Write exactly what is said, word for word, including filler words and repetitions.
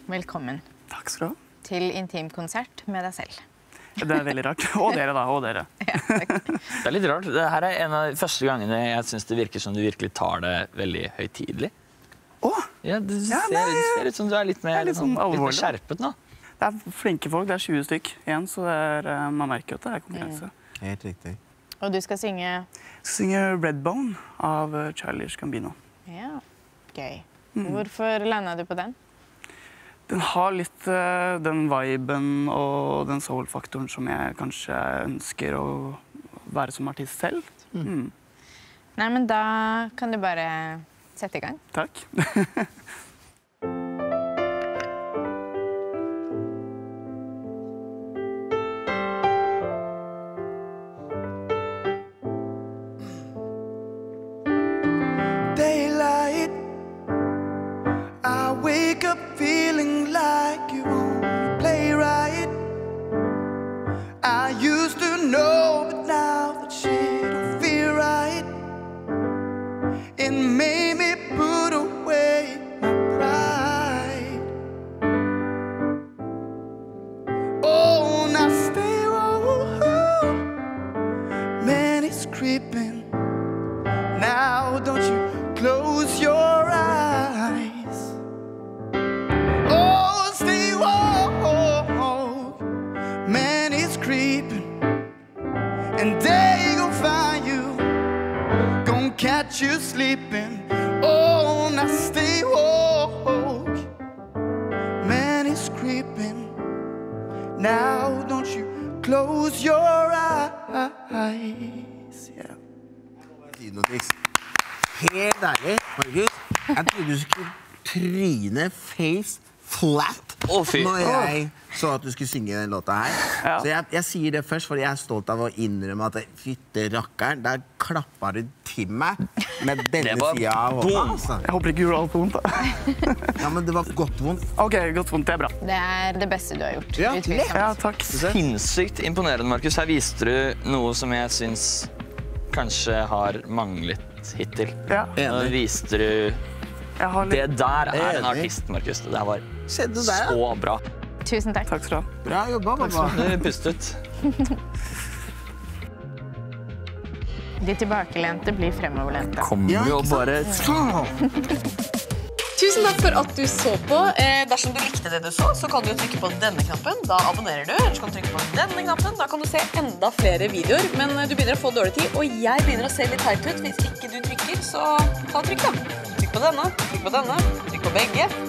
velkommen. Takk skal du ha. Til intimkonsert med deg selv. Det er veldig rart. Og dere da, og dere. Ja, takk. Det er litt rart. Dette er en av de første gangene jeg synes det virker som du virkelig tar det veldig høytidelig. Åh! Ja, du ser, Ja, nei, du ser ut som du er litt mer, det er litt litt sånn, sånn litt mer alvorlig. skjerpet nå. Det er flinke folk, det er tjue stykk igjen, så det er, eh, man merker jo at det er konkurranse. Helt riktig. Og du skal synge... Jeg skal synge Redbone av eh, Childish Gambino. Ja, gøy. Hvorfor landet du på den? Den har litt eh, den viben og den soul-faktoren som jeg kanskje ønsker å være som artist selv. Mm. Nei, men da kan du bare sette i gang. Takk. Daylight, I wake up feeling like you only play right. I used to know, but now that shit don't feel right. It made me put away my pride. Oh, now stay woke. Man, it's creeping. Now don't you close your eyes. Oh, stay woke. Man, it's creeping. And they gon' find you, gon' catch you sleeping. Oh, now stay woke. Man, it's creeping. Now don't you close your eyes. Yeah. Si noe triks. Helt ærlig, Markus. Jeg trodde du skulle tryne face flat Å, fy. når jeg så at du skulle synge den låta her. Ja. Så jeg, jeg sier det først, fordi jeg er stolt av å innrømme at fytte rakkeren, der klappa du til meg med denne Det var siden av hånda. boom. Altså. Jeg håper ikke du gjorde alt på vondt da. Ja, men det var godt vondt. Ok, godt vondt, det er bra. Det er det beste du har gjort. Ja, utvilsomt. Ja, takk. Sinnssykt imponerende, Markus. Her viste du noe som jeg synes kanskje har manglet hittil. Ja, Nå viste du... jeg har Det litt... der er en Enig. artist, Markus. Det der var Skjedde det der? så bra. Tusen takk. Takk skal du ha. Bra jobba, mamma. Du pustet. De tilbakelente blir fremoverlente. Kommer Ja, jo ikke sant? bare... Tusen takk for at du så på. Eh, dersom du likte det du så, så kan du trykke på denne knappen. Da abonnerer du. Eller så kan du trykke på denne knappen. Da kan du se enda flere videoer. Men eh, du begynner å få dårlig tid, og jeg begynner å se litt teit ut. Hvis ikke du trykker, så ta trykk da. Trykk på denne, trykk på denne, trykk på begge.